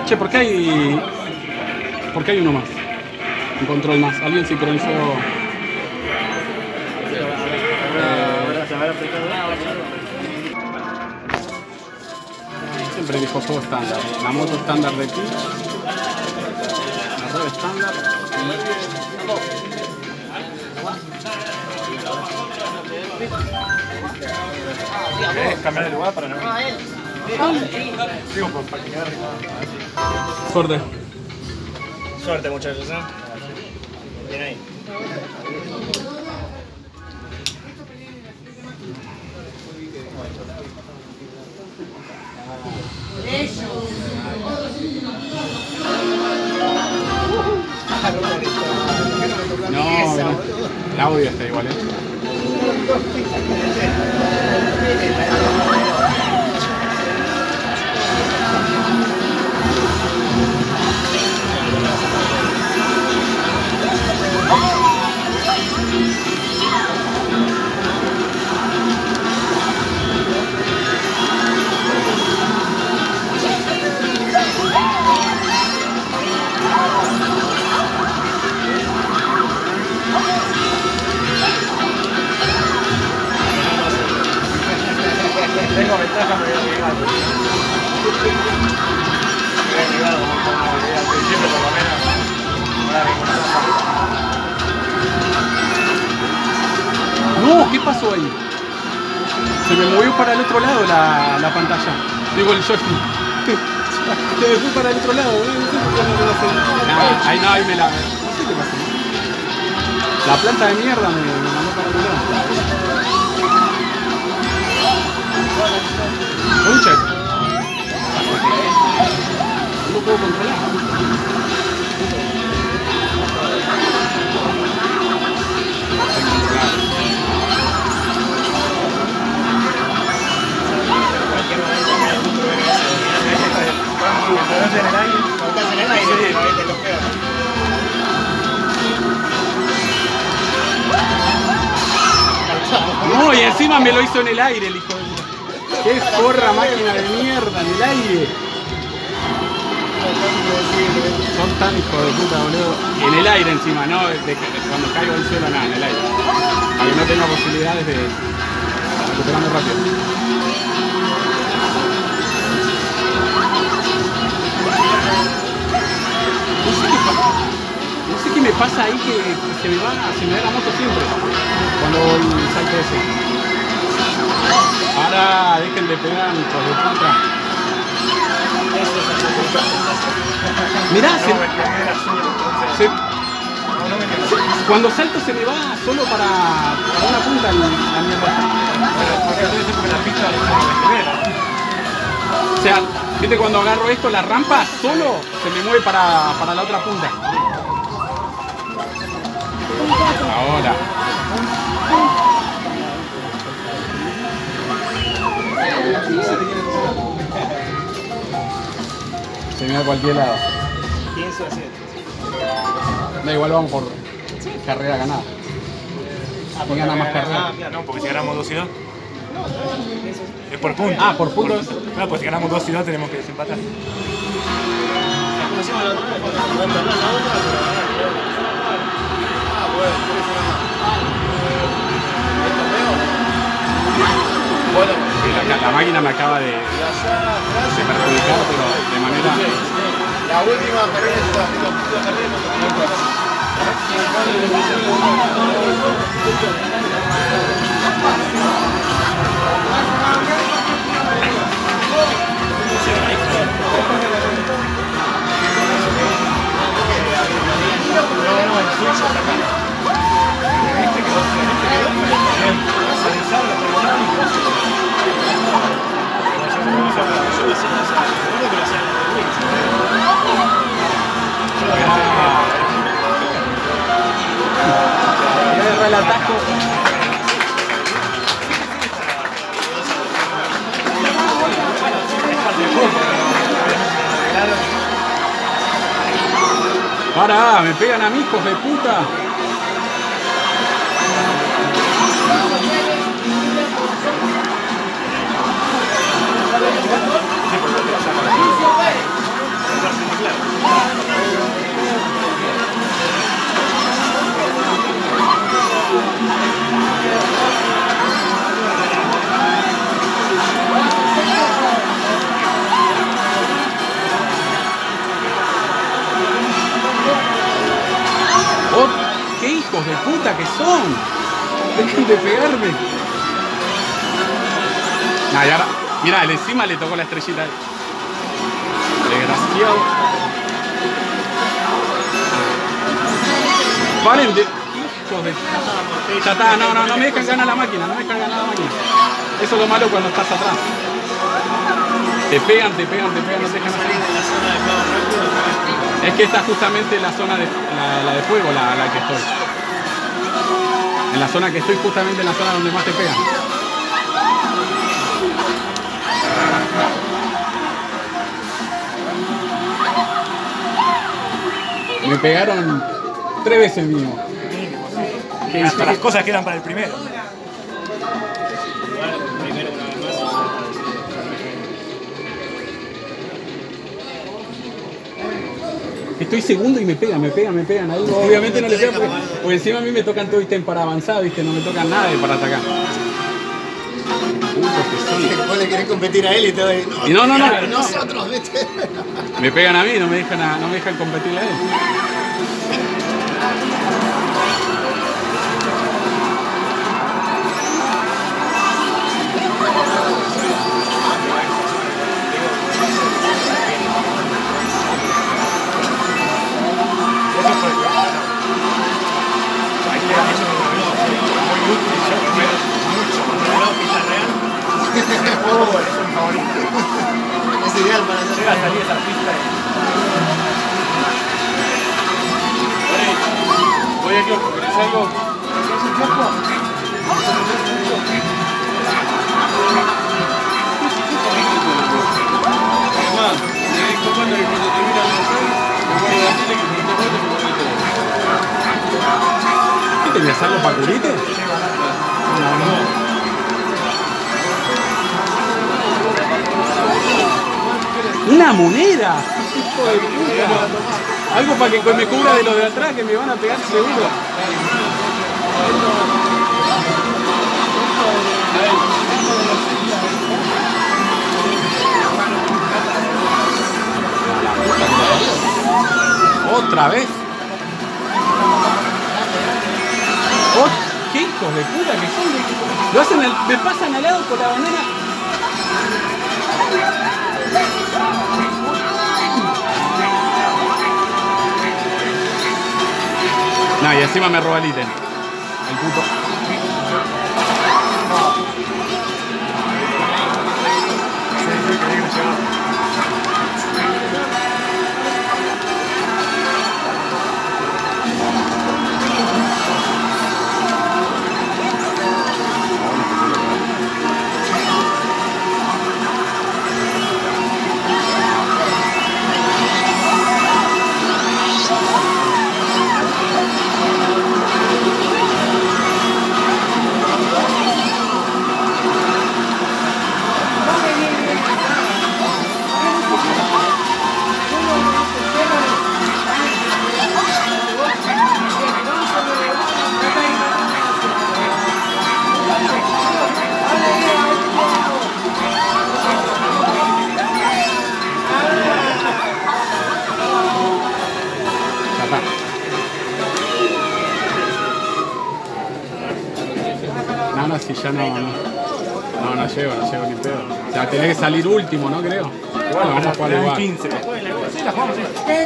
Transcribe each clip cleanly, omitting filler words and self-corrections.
Che, ¿por qué hay uno más? Un control más. Alguien sincronizó. Siempre dijo todo estándar. La moto estándar de aquí. La red estándar. Cambiar de lugar para no. Digo, para que quede arriba. Suerte. Suerte, muchachos, ¿eh? Bien ahí. No, el audio está igual, Tengo ventaja, me voy a llegar. Me voy a llegar al principio, por lo menos. No, ¿qué pasó ahí? Se me movió para el otro lado la pantalla. Digo, el joystick. Se me fue para el otro lado, no sé por qué no lo hace. Ahí no, ahí me la... No sé qué pasó. La planta de mierda me mandó para el otro lado. Un check. No lo puedo controlar. No, y encima me lo hizo en el aire el hijo de puta. ¡Qué forra máquina de mierda! En el aire. Son tan hijos de puta, boludo. En el aire encima, no cuando caigo del suelo, nada, en el aire. Para que no tenga posibilidades de recuperarme rápido. No sé qué me pasa ahí que se me va la moto siempre. Cuando voy salto ese. Ahora dejen de pegar, hijos de puta. Mirá, cuando salto se me va solo para una punta la mierda. O sea, viste cuando agarro esto, la rampa solo se me mueve para la otra punta. Ahora. Se me da a cualquier lado. 15 a 7. Da igual, vamos por carrera ganada. ¿Quién gana más carrera? No, porque si ganamos 2 y 2. Es por punto. Ah, por puntos. Claro, pues si ganamos 2 y 2 tenemos que desempatar. Bueno, la máquina me acaba de perjudicar, pero de manera... La última carrera está haciendo la carrera. El atajo. Pará, me pegan a mí, hijos de puta. Sí, hijos de puta que son! ¡Dejen de pegarme! Nah, y ahora, mirá, encima le tocó la estrellita. Desgraciado. Paren de... Hijos de... Ya está, no me dejan ganar la máquina, no me dejan ganar la máquina. Eso es lo malo cuando estás atrás. Te pegan, no te dejan hacer. Es que esta es justamente la zona de la de fuego, la que estoy. En la zona que estoy, justamente en la zona donde más te pegan. Me pegaron 3 veces mínimo. Hasta las cosas que eran para el primero. Estoy segundo y me pegan. Ahí obviamente no le pegan porque encima a mí me tocan todo ítem para avanzar, ¿viste? No me tocan nada para atacar. Vos le querés competir a él y te doy. Y no. Nosotros, ¿viste? Me pegan a mí, no me dejan competirle a él. Es ideal para hacer. Llega a salir esa pista. Voy a kiosco, ¿querés algo? ¿Quieres un kiosco? Además, me dijo cuando termina el museo, me voy a decirle que por esta parte me voy a todo. ¿Qué tenías algo para curite? No. ¡Una moneda! ¡Hijo de puta! Algo para que me cubra de los de atrás que me van a pegar seguro. ¿Otra vez? ¡Qué hijos de puta que son! Lo hacen me pasan al lado con la banana. No, y encima me roba el ítem. El puto. No, si ya no llego ni pedo. O sea, tenés que salir último, ¿no? Creo. Bueno, vamos a jugar igual. 15. Sí, la jugamos, sí.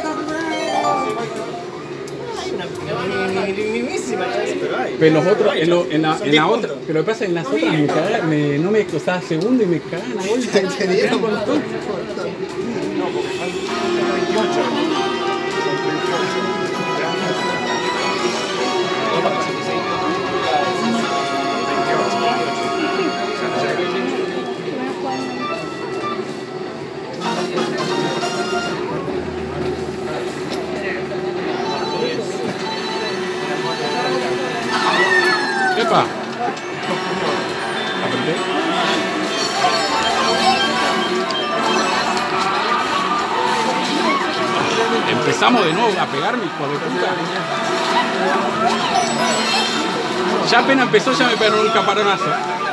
Pero los otros, en la otra, pero lo que pasa es que en las otras me cagaban, no me costaba segundo y me cagaban a golpe. Te dieron con todo. No, porque son 28. ¡Epa! Apreté. Empezamos de nuevo a pegarme, hijo de puta. Ya apenas empezó, ya me pegaron un caparonazo.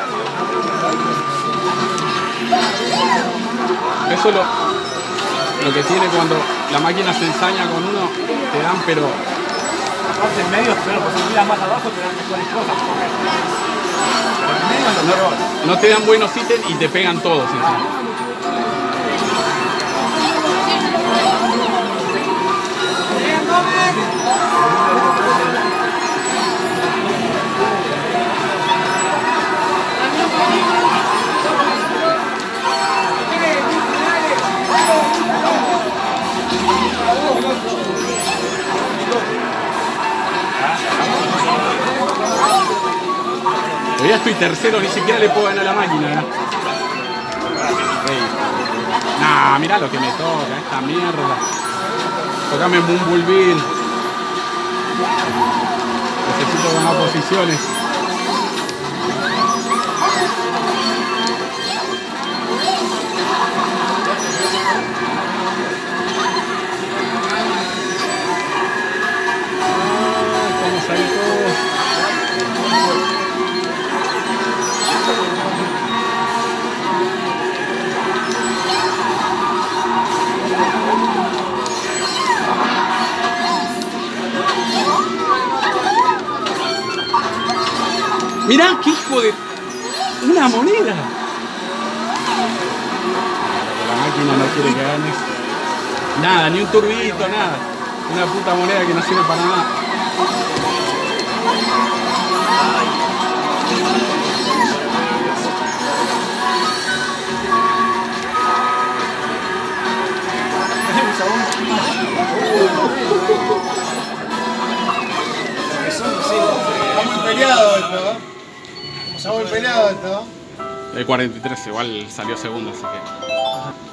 Eso es lo que tiene cuando la máquina se ensaña con uno, te dan pero Aparte en medio, pero pues si miras más abajo te dan mejores cosas. Pero en medio es lo peor. No te dan buenos ítems y te pegan todos. Encima. Todavía estoy tercero, ni siquiera le puedo ganar a la máquina. Nah, mirá lo que me toca, esta mierda. Tocame un Bumblebee. Necesito ganar posiciones. Estamos ahí todos. Mirá, qué hijo de... una moneda. La máquina no quiere que ganes. Nada, ni un turbito, nada. Una puta moneda que no sirve para nada. Está muy peleado esto, Está muy peleado esto. El 43 igual salió segundo, así que...